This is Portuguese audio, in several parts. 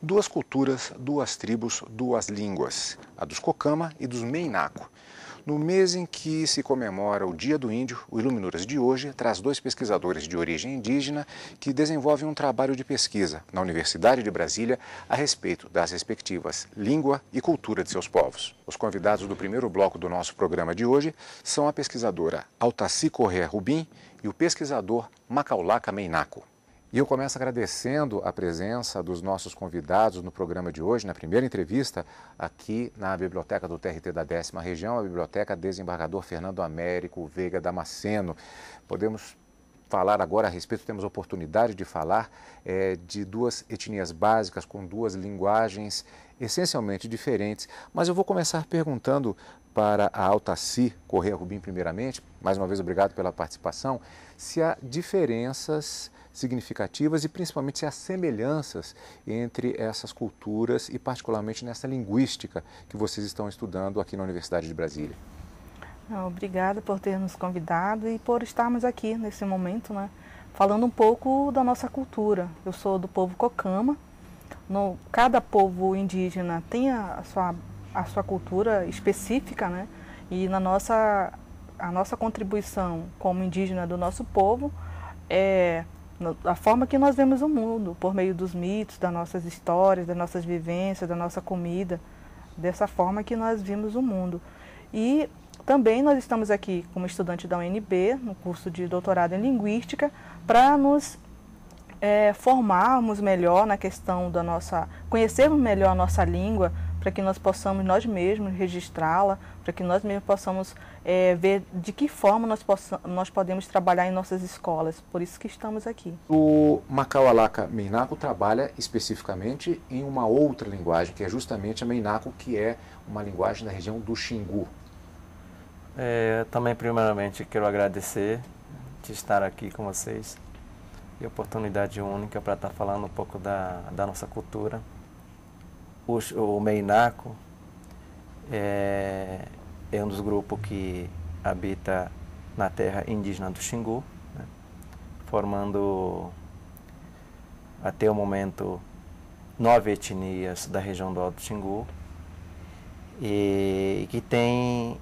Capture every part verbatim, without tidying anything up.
Duas culturas, duas tribos, duas línguas, a dos Cocama e dos Meinaco. No mês em que se comemora o Dia do Índio, o Iluminuras de hoje traz dois pesquisadores de origem indígena que desenvolvem um trabalho de pesquisa na Universidade de Brasília a respeito das respectivas língua e cultura de seus povos. Os convidados do primeiro bloco do nosso programa de hoje são a pesquisadora Altaci Correa Rubim e o pesquisador Macaulaca Meinaco. E eu começo agradecendo a presença dos nossos convidados no programa de hoje, na primeira entrevista, aqui na Biblioteca do T R T da décima Região, a Biblioteca Desembargador Fernando Américo Veiga Damasceno. Podemos falar agora a respeito, temos oportunidade de falar é, de duas etnias básicas com duas linguagens essencialmente diferentes, mas eu vou começar perguntando para a Altaci Correa Rubim primeiramente, mais uma vez obrigado pela participação, se há diferenças significativas e principalmente se há semelhanças entre essas culturas e particularmente nessa linguística que vocês estão estudando aqui na Universidade de Brasília. Obrigada por ter nos convidado e por estarmos aqui nesse momento, né, falando um pouco da nossa cultura. Eu sou do povo Cocama. No, cada povo indígena tem a sua, a sua cultura específica, né, e na nossa, a nossa contribuição como indígena do nosso povo é a forma que nós vemos o mundo, por meio dos mitos, das nossas histórias, das nossas vivências, da nossa comida, dessa forma que nós vimos o mundo. E também nós estamos aqui como estudante da U N B, no curso de doutorado em Linguística, para nos é, formarmos melhor na questão da nossa, conhecermos melhor a nossa língua, para que nós possamos nós mesmos registrá-la, para que nós mesmos possamos é, ver de que forma nós, possam, nós podemos trabalhar em nossas escolas. Por isso que estamos aqui. O Macaulaca Meinaco trabalha especificamente em uma outra linguagem, que é justamente a Meinaco, que é uma linguagem da região do Xingu. É, também, primeiramente, quero agradecer de estar aqui com vocês e oportunidade única para estar falando um pouco da, da nossa cultura. O, o Meinaco é, é um dos grupos que habita na terra indígena do Xingu, né, formando até o momento nove etnias da região do Alto Xingu e que tem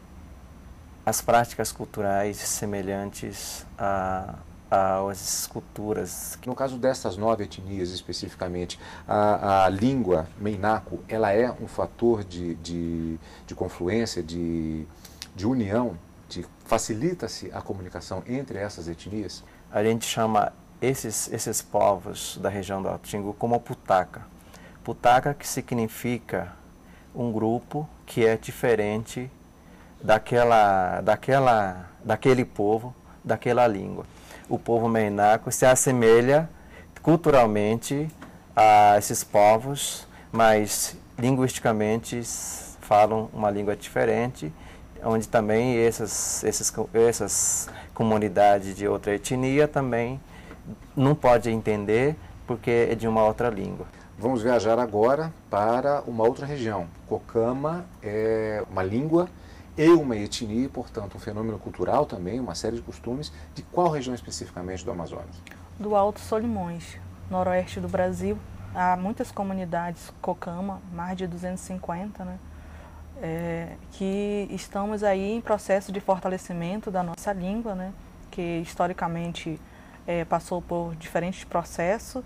as práticas culturais semelhantes a as culturas. No caso dessas nove etnias especificamente, a, a língua Meinaco, ela é um fator de, de, de confluência, de, de união, de, facilita-se a comunicação entre essas etnias? A gente chama esses, esses povos da região do Alto Xingu como putaca. Putaca que significa um grupo que é diferente daquela, daquela, daquele povo, daquela língua. O povo Meinaco se assemelha culturalmente a esses povos, mas linguisticamente falam uma língua diferente, onde também essas, essas, essas comunidades de outra etnia também não podem entender porque é de uma outra língua. Vamos viajar agora para uma outra região. Cocama é uma língua e uma etnia, e, portanto, um fenômeno cultural também, uma série de costumes. De qual região especificamente do Amazonas? Do Alto Solimões, noroeste do Brasil. Há muitas comunidades Cocama, mais de duzentas e cinquenta, né, é, que estamos aí em processo de fortalecimento da nossa língua, né, que historicamente é, passou por diferentes processos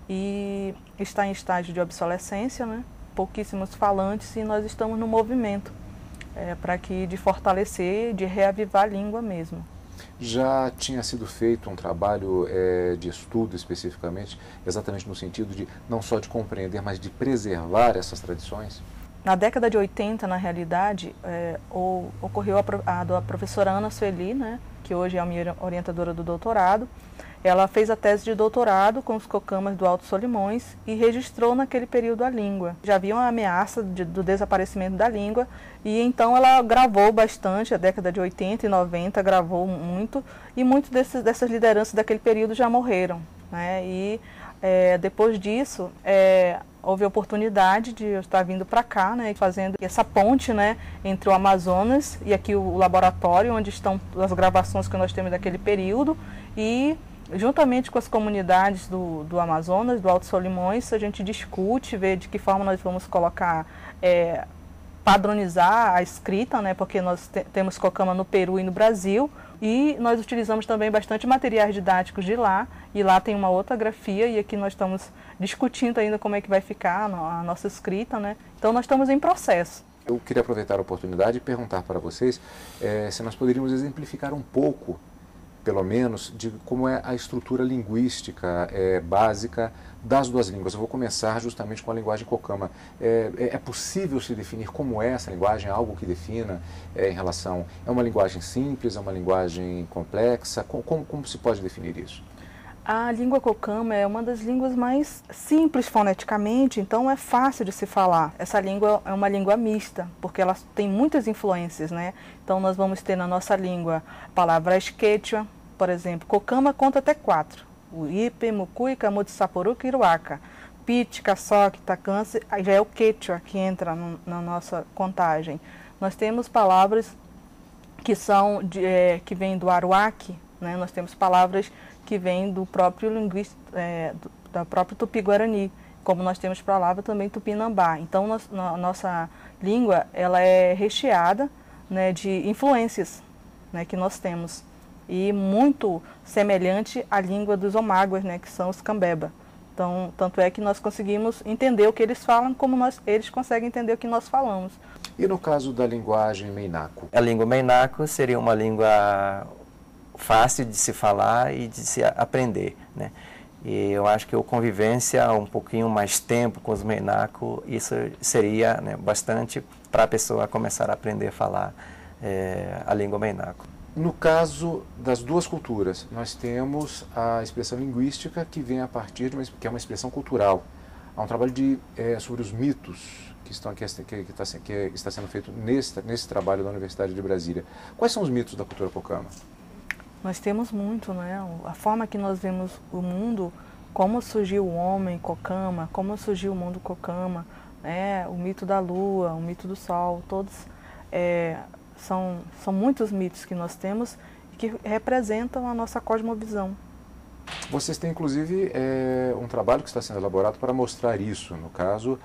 e está em estágio de obsolescência, né, pouquíssimos falantes, e nós estamos no movimento É, para que de fortalecer, de reavivar a língua mesmo. Já tinha sido feito um trabalho é, de estudo especificamente, exatamente no sentido de não só de compreender, mas de preservar essas tradições? Na década de oitenta, na realidade, é, o, ocorreu a, a, a professora Ana Sueli, né, que hoje é a minha orientadora do doutorado. Ela fez a tese de doutorado com os Cocamas do Alto Solimões e registrou naquele período a língua. Já havia uma ameaça de, do desaparecimento da língua e então ela gravou bastante, a década de oitenta e noventa gravou muito, e muitas dessas lideranças daquele período já morreram, né? E é, depois disso é, houve a oportunidade de eu estar vindo para cá, né, fazendo essa ponte, né, entre o Amazonas e aqui o laboratório onde estão as gravações que nós temos daquele período, e juntamente com as comunidades do, do Amazonas, do Alto Solimões, a gente discute, vê de que forma nós vamos colocar, é, padronizar a escrita, né, porque nós te, temos cocama no Peru e no Brasil, e nós utilizamos também bastante materiais didáticos de lá, e lá tem uma outra grafia, e aqui nós estamos discutindo ainda como é que vai ficar a nossa escrita, né, então nós estamos em processo. Eu queria aproveitar a oportunidade e perguntar para vocês é, se nós poderíamos exemplificar um pouco, pelo menos, de como é a estrutura linguística é, básica das duas línguas. Eu vou começar justamente com a linguagem cocama. É, é possível se definir como é essa linguagem, algo que defina é, em relação... É uma linguagem simples, é uma linguagem complexa? Como, como, como se pode definir isso? A língua cocama é uma das línguas mais simples foneticamente, então é fácil de se falar. Essa língua é uma língua mista, porque ela tem muitas influências, né? Então nós vamos ter na nossa língua palavras quechua, por exemplo, cocama conta até quatro. O ipe, mucui, camude, saporuca e iruaca. Pite, caçoque, tacance, aí já é o quechua que entra no, na nossa contagem. Nós temos palavras que são de, é, que vêm do aruaque, né? Nós temos palavras que vêm do próprio linguista, é, do, da própria Tupi-Guarani, como nós temos palavra também Tupinambá. Então, nós, a nossa língua ela é recheada, né, de influências, né, que nós temos, e muito semelhante à língua dos omáguas, né, que são os cambeba. Então, tanto é que nós conseguimos entender o que eles falam, como nós, eles conseguem entender o que nós falamos. E no caso da linguagem meinaco? A língua meinaco seria uma língua fácil de se falar e de se aprender, né? E eu acho que a convivência, um pouquinho mais tempo com os meinaco, isso seria, né, bastante para a pessoa começar a aprender a falar é, a língua meinaco. No caso das duas culturas, nós temos a expressão linguística que vem a partir de uma, que é uma expressão cultural. Há um trabalho de, é, sobre os mitos que, estão, que, que, que, está, que está sendo feito nesse, nesse trabalho da Universidade de Brasília. Quais são os mitos da cultura cocama? Nós temos muito, né? A forma que nós vemos o mundo, como surgiu o homem cocama, como surgiu o mundo cocama, né? O mito da lua, o mito do sol, todos é, são, são muitos mitos que nós temos e que representam a nossa cosmovisão. Vocês têm, inclusive, é, um trabalho que está sendo elaborado para mostrar isso, no caso,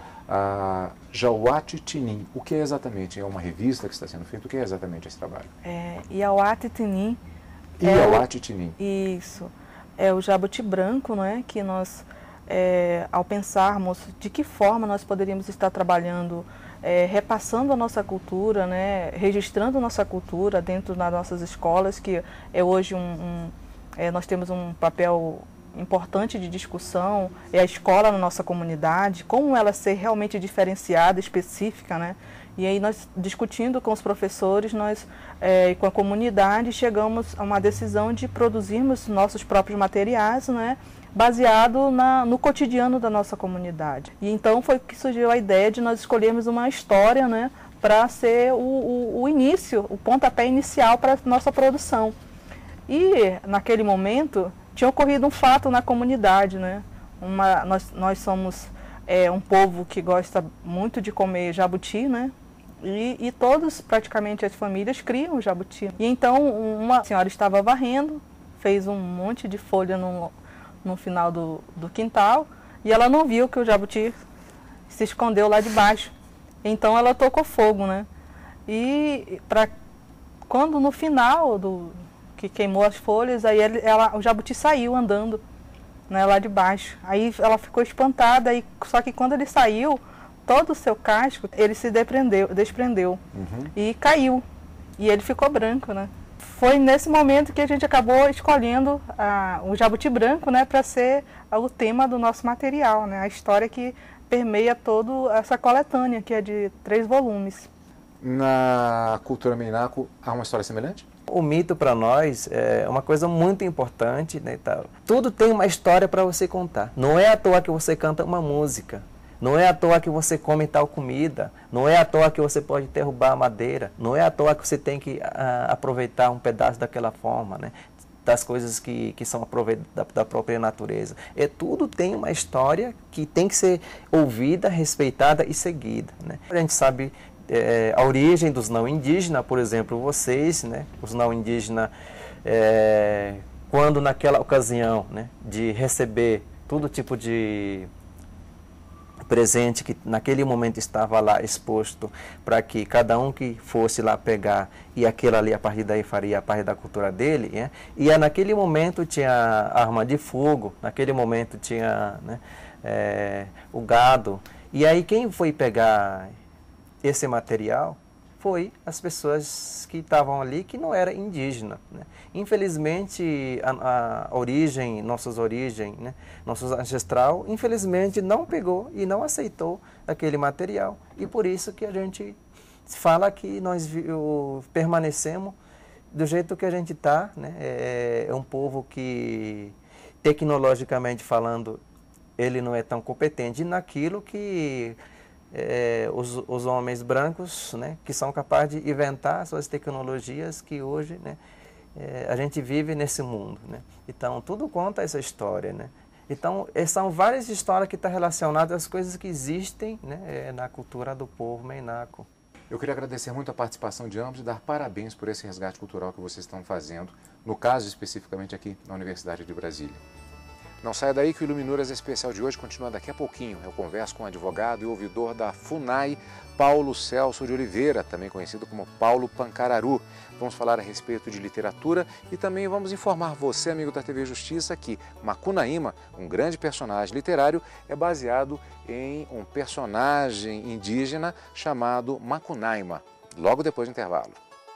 a Jauati Tinin. O que é exatamente? É uma revista que está sendo feita? O que é exatamente esse trabalho? É, Jauati Tinin. Jauati Tinin. Isso. É o jabuti branco, não é? Que nós, é, ao pensarmos de que forma nós poderíamos estar trabalhando, é, repassando a nossa cultura, né? Registrando a nossa cultura dentro das nossas escolas, que é hoje um... um é, nós temos um papel importante de discussão, é a escola na nossa comunidade, como ela ser realmente diferenciada, específica, né? E aí nós, discutindo com os professores, nós é, com a comunidade, chegamos a uma decisão de produzirmos nossos próprios materiais, né, baseado na, no cotidiano da nossa comunidade. E então foi que surgiu a ideia de nós escolhermos uma história, né, para ser o, o, o início, o pontapé inicial para a nossa produção. E naquele momento tinha ocorrido um fato na comunidade, né? Uma, nós, nós somos é, um povo que gosta muito de comer jabuti, né? E, e todos, praticamente as famílias, criam jabuti. E então uma senhora estava varrendo, fez um monte de folha no, no final do, do quintal, e ela não viu que o jabuti se escondeu lá debaixo. Então ela tocou fogo, né? E pra, quando no final do que queimou as folhas, aí ele, ela, o jabuti saiu andando, né, lá de baixo. Aí ela ficou espantada, e, só que quando ele saiu, todo o seu casco, ele se desprendeu, desprendeu uhum. e caiu. E ele ficou branco, né? Foi nesse momento que a gente acabou escolhendo a, o jabuti branco, né, para ser o tema do nosso material, né? A história que permeia toda essa coletânea, que é de três volumes. Na cultura meinaco, há uma história semelhante? O mito para nós é uma coisa muito importante, né, tal. Tudo tem uma história para você contar. Não é à toa que você canta uma música. Não é à toa que você come tal comida. Não é à toa que você pode derrubar a madeira. Não é à toa que você tem que a, aproveitar um pedaço daquela forma, né, das coisas que, que são aproveitadas da, da própria natureza. É, tudo tem uma história que tem que ser ouvida, respeitada e seguida, né? A gente sabe É, a origem dos não indígenas, por exemplo, vocês, né, os não indígenas, é, quando naquela ocasião, né, de receber todo tipo de presente que naquele momento estava lá exposto para que cada um que fosse lá pegar e aquilo ali a partir daí faria a parte da cultura dele, né? E naquele momento tinha arma de fogo, naquele momento tinha, né, é, o gado. E aí quem foi pegar esse material foi as pessoas que estavam ali que não era indígena, né? Infelizmente, a, a origem, nossas origens, né, nosso ancestral, infelizmente não pegou e não aceitou aquele material. E por isso que a gente fala que nós o, permanecemos do jeito que a gente está, né? É, é um povo que, tecnologicamente falando, ele não é tão competente naquilo que É, os, os homens brancos, né, que são capazes de inventar suas tecnologias que hoje, né, é, a gente vive nesse mundo, né? Então, tudo conta essa história, né? Então, são várias histórias que estão relacionadas às coisas que existem, né, é, na cultura do povo meinaco. Eu queria agradecer muito a participação de ambos e dar parabéns por esse resgate cultural que vocês estão fazendo, no caso especificamente aqui na Universidade de Brasília. Não saia daí que o Iluminuras especial de hoje continua daqui a pouquinho. Eu converso com o advogado e ouvidor da FUNAI, Paulo Celso de Oliveira, também conhecido como Paulo Pancararu. Vamos falar a respeito de literatura e também vamos informar você, amigo da T V Justiça, que Macunaíma, um grande personagem literário, é baseado em um personagem indígena chamado Macunaíma. Logo depois do intervalo.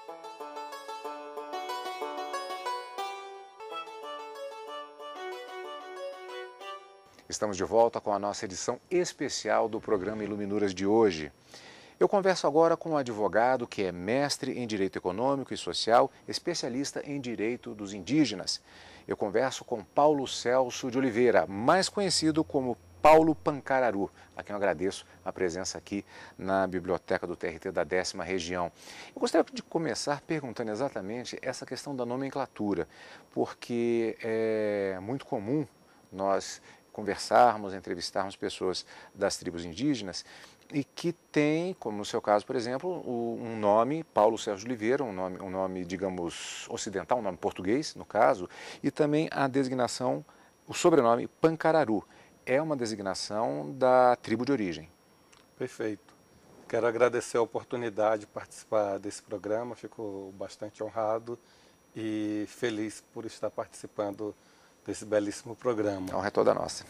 Estamos de volta com a nossa edição especial do programa Iluminuras de hoje. Eu converso agora com um advogado que é mestre em Direito Econômico e Social, especialista em Direito dos Indígenas. Eu converso com Paulo Celso de Oliveira, mais conhecido como Paulo Pancararu, a quem eu agradeço a presença aqui na Biblioteca do T R T da décima Região. Eu gostaria de começar perguntando exatamente essa questão da nomenclatura, porque é muito comum nós conversarmos, entrevistarmos pessoas das tribos indígenas e que tem, como no seu caso, por exemplo, um nome, Paulo Celso de Oliveira, um nome, um nome, digamos, ocidental, um nome português, no caso, e também a designação, o sobrenome Pancararu. É uma designação da tribo de origem. Perfeito. Quero agradecer a oportunidade de participar desse programa, fico bastante honrado e feliz por estar participando desse belíssimo programa. A honra é toda nossa.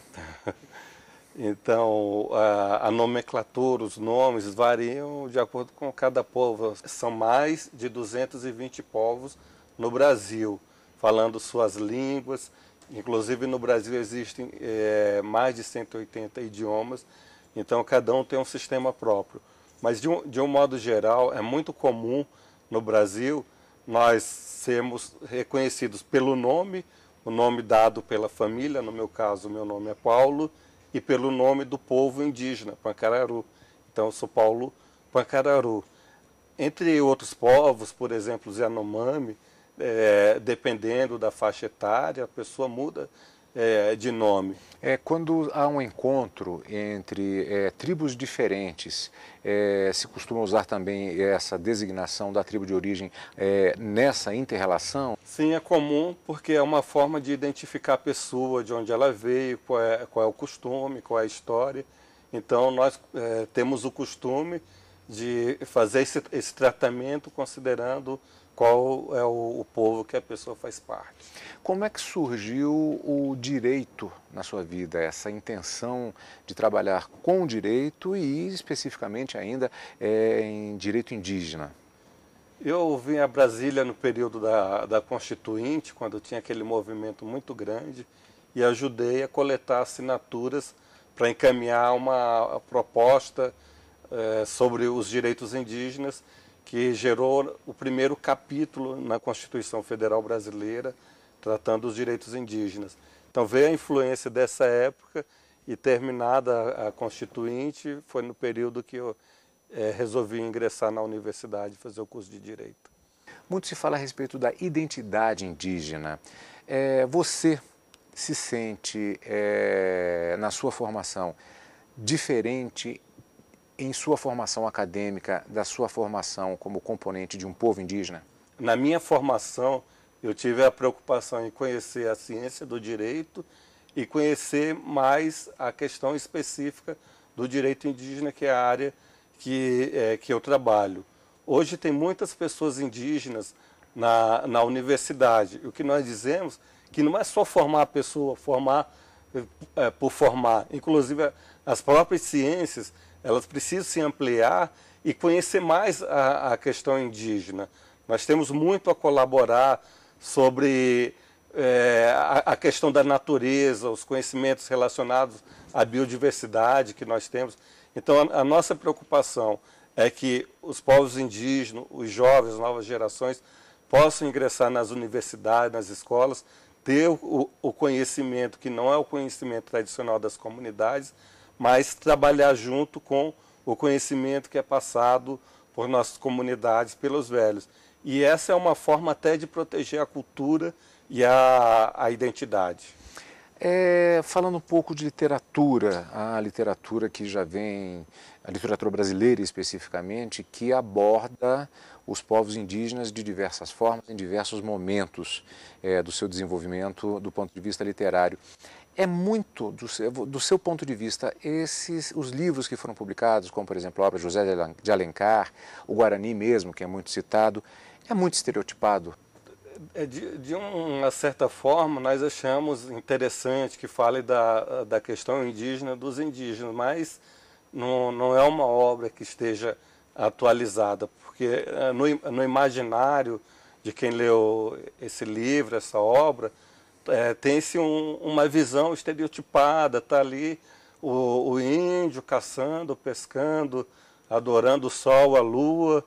Então, a, a nomenclatura, os nomes variam de acordo com cada povo. São mais de duzentos e vinte povos no Brasil, falando suas línguas. Inclusive, no Brasil existem é, mais de cento e oitenta idiomas, então cada um tem um sistema próprio. Mas, de um, de um modo geral, é muito comum no Brasil nós sermos reconhecidos pelo nome, o nome dado pela família, no meu caso, meu nome é Paulo, e pelo nome do povo indígena, Pancararu. Então, eu sou Paulo Pancararu. Entre outros povos, por exemplo, os Yanomami, é, dependendo da faixa etária, a pessoa muda é, de nome. É, quando há um encontro entre é, tribos diferentes, é, se costuma usar também essa designação da tribo de origem é, nessa inter-relação? Sim, é comum porque é uma forma de identificar a pessoa, de onde ela veio, qual é, qual é o costume, qual é a história. Então, nós é, temos o costume de fazer esse, esse tratamento considerando qual é o, o povo que a pessoa faz parte. Como é que surgiu o direito na sua vida, essa intenção de trabalhar com direito e especificamente ainda é, em direito indígena? Eu vim a Brasília no período da, da Constituinte, quando tinha aquele movimento muito grande, e ajudei a coletar assinaturas para encaminhar uma proposta é, sobre os direitos indígenas, que gerou o primeiro capítulo na Constituição Federal Brasileira, tratando os direitos indígenas. Então veio a influência dessa época e terminada a Constituinte, foi no período que eu é, resolvi ingressar na universidade e fazer o curso de Direito. Muito se fala a respeito da identidade indígena. É, você se sente, é, na sua formação, diferente em sua formação acadêmica, da sua formação como componente de um povo indígena? Na minha formação, eu tive a preocupação em conhecer a ciência do direito e conhecer mais a questão específica do direito indígena, que é a área que, é, que eu trabalho. Hoje tem muitas pessoas indígenas na, na universidade. O que nós dizemos que não é só formar a pessoa, formar é, por formar. Inclusive, as próprias ciências, elas precisam se ampliar e conhecer mais a, a questão indígena. Nós temos muito a colaborar sobre é, a, a questão da natureza, os conhecimentos relacionados à biodiversidade que nós temos. Então, a, a nossa preocupação é que os povos indígenas, os jovens, as novas gerações, possam ingressar nas universidades, nas escolas, ter o, o conhecimento que não é o conhecimento tradicional das comunidades, mas trabalhar junto com o conhecimento que é passado por nossas comunidades, pelos velhos. E essa é uma forma até de proteger a cultura e a, a identidade. É, falando um pouco de literatura, a literatura que já vem, a literatura brasileira especificamente, que aborda os povos indígenas de diversas formas, em diversos momentos é, do seu desenvolvimento do ponto de vista literário. É muito, do seu, do seu ponto de vista, esses, os livros que foram publicados, como por exemplo a obra de José de Alencar, o Guarani mesmo, que é muito citado, é muito estereotipado? De, de uma certa forma, nós achamos interessante que fale da, da questão indígena dos indígenas, mas não, não é uma obra que esteja atualizada, porque no, no imaginário de quem leu esse livro, essa obra, é, tem-se um, uma visão estereotipada, está ali o, o índio caçando, pescando, adorando o sol, a lua,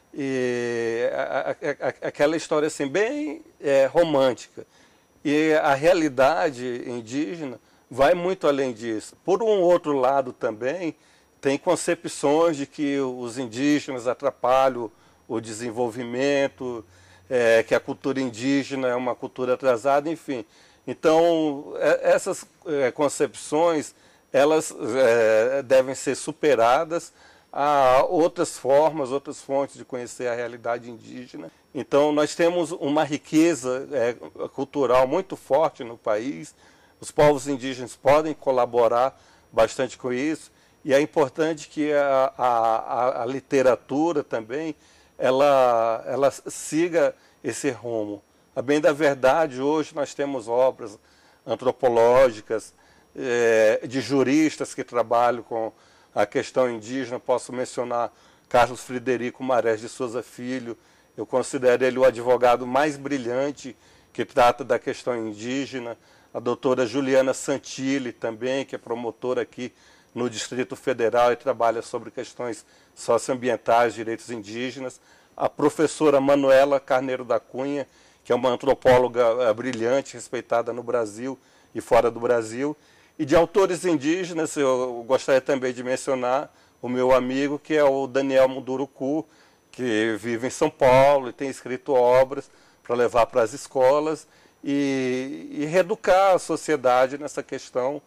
e a, a, a, aquela história assim, bem é, romântica. E a realidade indígena vai muito além disso. Por um outro lado também, tem concepções de que os indígenas atrapalham o desenvolvimento, é, que a cultura indígena é uma cultura atrasada, enfim. Então, é, essas é, concepções, elas é, devem ser superadas. Há outras formas, outras fontes de conhecer a realidade indígena. Então, nós temos uma riqueza é, cultural muito forte no país. Os povos indígenas podem colaborar bastante com isso. E é importante que a, a, a literatura também ela, ela siga esse rumo. A bem da verdade, hoje nós temos obras antropológicas, é, de juristas que trabalham com a questão indígena. Posso mencionar Carlos Frederico Marés de Souza Filho. Eu considero ele o advogado mais brilhante que trata da questão indígena. A doutora Juliana Santilli também, que é promotora aqui no Distrito Federal e trabalha sobre questões socioambientais, direitos indígenas. A professora Manuela Carneiro da Cunha, que é uma antropóloga brilhante, respeitada no Brasil e fora do Brasil. E de autores indígenas, eu gostaria também de mencionar o meu amigo, que é o Daniel Munduruku, que vive em São Paulo e tem escrito obras para levar para as escolas e, e reeducar a sociedade nessa questão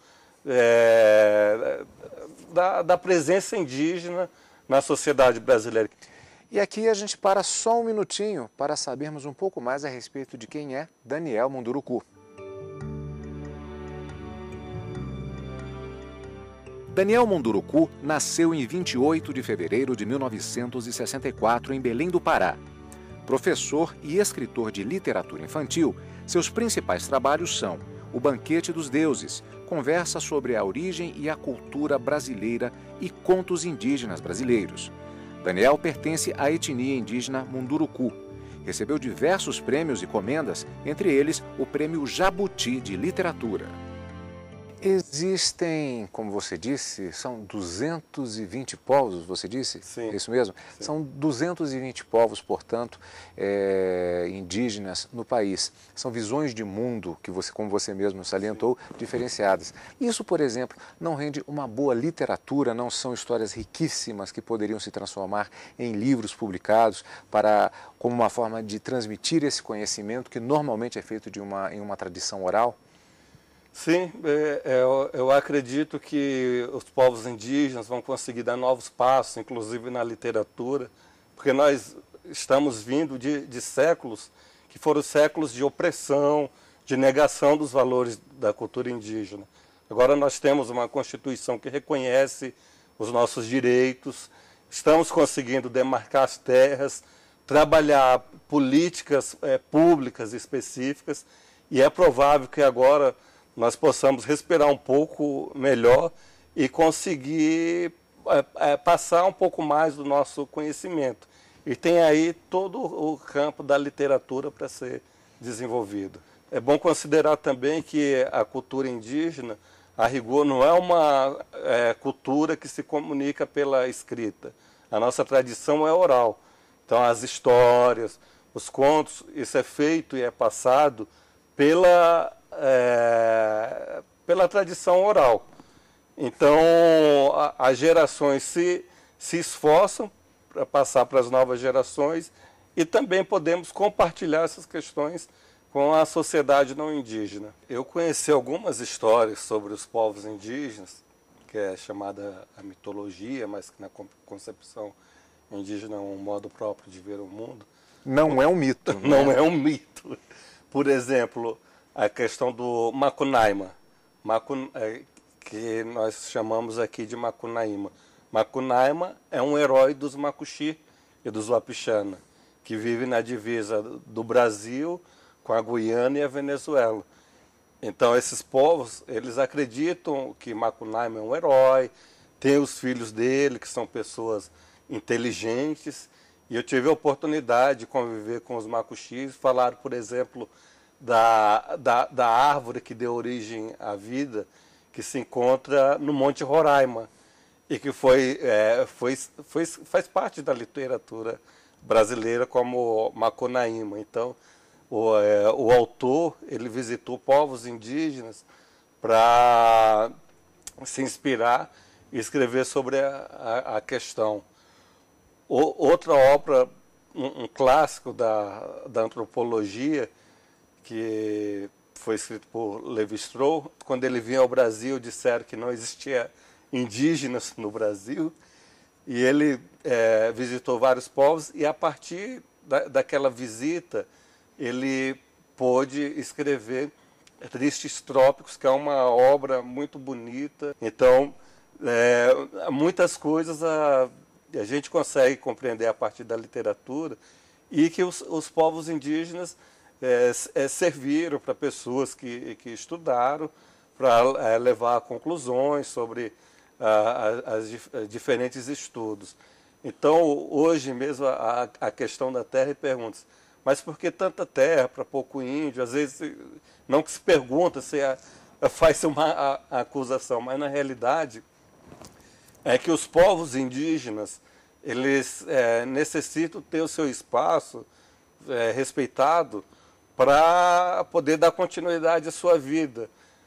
é, da, da presença indígena na sociedade brasileira. E aqui a gente para só um minutinho para sabermos um pouco mais a respeito de quem é Daniel Munduruku. Daniel Munduruku nasceu em vinte e oito de fevereiro de mil novecentos e sessenta e quatro em Belém do Pará. Professor e escritor de literatura infantil, seus principais trabalhos são O Banquete dos Deuses, conversa sobre a origem e a cultura brasileira e contos indígenas brasileiros. Daniel pertence à etnia indígena Munduruku. Recebeu diversos prêmios e comendas, entre eles o Prêmio Jabuti de Literatura. Existem, como você disse, são duzentos e vinte povos, você disse? Sim. É isso mesmo? Sim. São duzentos e vinte povos, portanto, é, indígenas no país. São visões de mundo, que você, como você mesmo salientou, Sim. diferenciadas. Isso, por exemplo, não rende uma boa literatura, não são histórias riquíssimas que poderiam se transformar em livros publicados para, como uma forma de transmitir esse conhecimento que normalmente é feito de uma, em uma tradição oral? Sim, eu, eu acredito que os povos indígenas vão conseguir dar novos passos, inclusive na literatura, porque nós estamos vindo de, de séculos que foram séculos de opressão, de negação dos valores da cultura indígena. Agora nós temos uma Constituição que reconhece os nossos direitos, estamos conseguindo demarcar as terras, trabalhar políticas é, públicas específicas, e é provável que agora nós possamos respirar um pouco melhor e conseguir é, é, passar um pouco mais do nosso conhecimento. E tem aí todo o campo da literatura para ser desenvolvido. É bom considerar também que a cultura indígena, a rigor, não é uma é, cultura que se comunica pela escrita. A nossa tradição é oral. Então, as histórias, os contos, isso é feito e é passado pela, é, pela tradição oral. Então, a, as gerações se, se esforçam para passar para as novas gerações e também podemos compartilhar essas questões com a sociedade não indígena. Eu conheci algumas histórias sobre os povos indígenas, que é chamada a mitologia, mas que na concepção indígena é um modo próprio de ver o mundo. Não é um mito. Não né? é um mito. Por exemplo, a questão do Macunaíma, Macun... que nós chamamos aqui de Macunaíma. Macunaíma é um herói dos Macuxi e dos Wapixana, que vive na divisa do Brasil com a Guiana e a Venezuela. Então, esses povos, eles acreditam que Macunaíma é um herói, tem os filhos dele, que são pessoas inteligentes, e eu tive a oportunidade de conviver com os Macuxis, falaram, por exemplo, da, da, da árvore que deu origem à vida, que se encontra no Monte Roraima, e que foi, é, foi, foi, faz parte da literatura brasileira como Macunaíma. Então, o, é, o autor ele visitou povos indígenas para se inspirar e escrever sobre a, a, a questão. O, outra obra, um, um clássico da, da antropologia, que foi escrito por Lévi-Strauss, quando ele vinha ao Brasil, disseram que não existia indígenas no Brasil, e ele é, visitou vários povos, e a partir da, daquela visita, ele pôde escrever Tristes Trópicos, que é uma obra muito bonita. Então, é, muitas coisas a, a gente consegue compreender a partir da literatura, e que os, os povos indígenas é, é, serviram para pessoas que, que estudaram, para é, levar a conclusões sobre as diferentes estudos. Então, hoje mesmo, a, a questão da terra, e pergunta-se, mas por que tanta terra para pouco índio? Às vezes, não que se pergunta, se a, a faz uma a, a acusação, mas na realidade é que os povos indígenas, eles é, necessitam ter o seu espaço é, respeitado para poder dar continuidade à sua vida.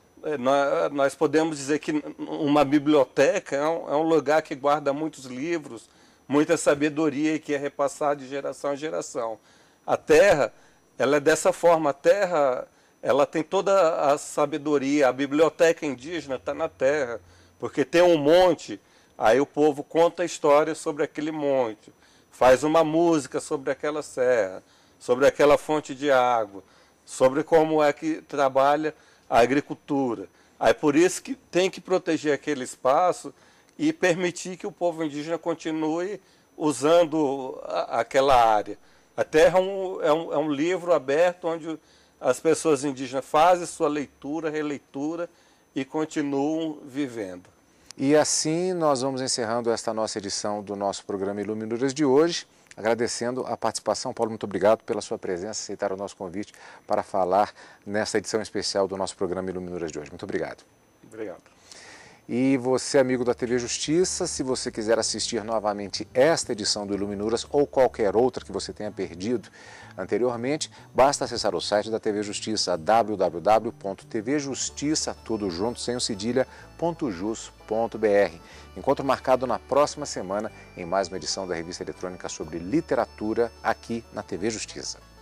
Nós podemos dizer que uma biblioteca é um, é um lugar que guarda muitos livros, muita sabedoria que é repassada de geração em geração. A terra, ela é dessa forma. A terra, ela tem toda a sabedoria. A biblioteca indígena está na terra, porque tem um monte, aí o povo conta a história sobre aquele monte, faz uma música sobre aquela serra, sobre aquela fonte de água, sobre como é que trabalha a agricultura. Aí por isso que tem que proteger aquele espaço e permitir que o povo indígena continue usando a, aquela área. A terra é um, é, um, é um livro aberto onde as pessoas indígenas fazem sua leitura, releitura e continuam vivendo. E assim nós vamos encerrando esta nossa edição do nosso programa Iluminuras de hoje. Agradecendo a participação. Paulo, muito obrigado pela sua presença, aceitar o nosso convite para falar nessa edição especial do nosso programa Iluminuras de hoje. Muito obrigado. Obrigado. E você, amigo da T V Justiça, se você quiser assistir novamente esta edição do Iluminuras ou qualquer outra que você tenha perdido anteriormente, basta acessar o site da T V Justiça, w w w ponto t v justiça, tudo junto, sem o cedilha, ponto jus ponto b r. Encontro marcado na próxima semana em mais uma edição da revista eletrônica sobre literatura aqui na T V Justiça.